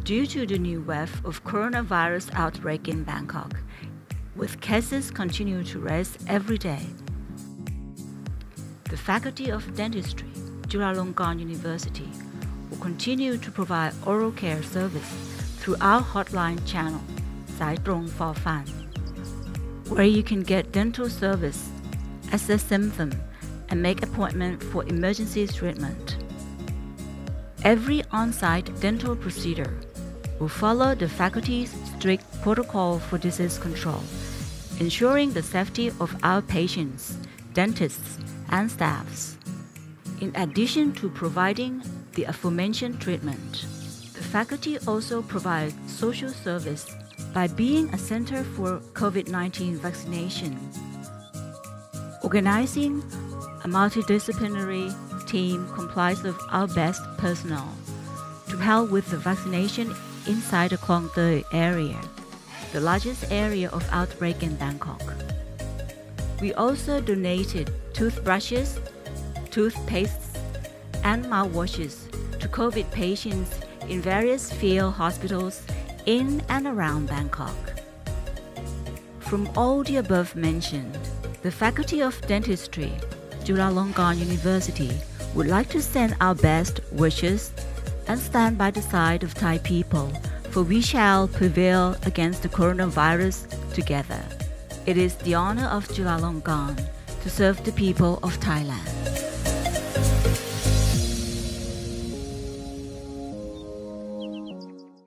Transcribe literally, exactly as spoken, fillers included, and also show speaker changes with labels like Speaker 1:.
Speaker 1: due to the new wave of coronavirus outbreak in Bangkok, with cases continue to rise every day. The Faculty of Dentistry, Chulalongkorn University, will continue to provide oral care service through our hotline channel, Sai Trong for Fun, where you can get dental service, assess symptoms, and make appointment for emergency treatment. Every on-site dental procedure will follow the faculty's strict protocol for disease control, ensuring the safety of our patients, dentists, and staffs. In addition to providing the aforementioned treatment, the faculty also provides social service by being a center for COVID nineteen vaccination, organizing a multidisciplinary team comprised of our best personnel to help with the vaccination inside the Klong Toei area, the largest area of outbreak in Bangkok. We also donated toothbrushes, toothpastes, and mouthwashes to COVID patients in various field hospitals in and around Bangkok. From all the above mentioned, the Faculty of Dentistry, Chulalongkorn University, would like to send our best wishes and stand by the side of Thai people, for we shall prevail against the coronavirus together. It is the honor of Chulalongkorn to serve the people of Thailand.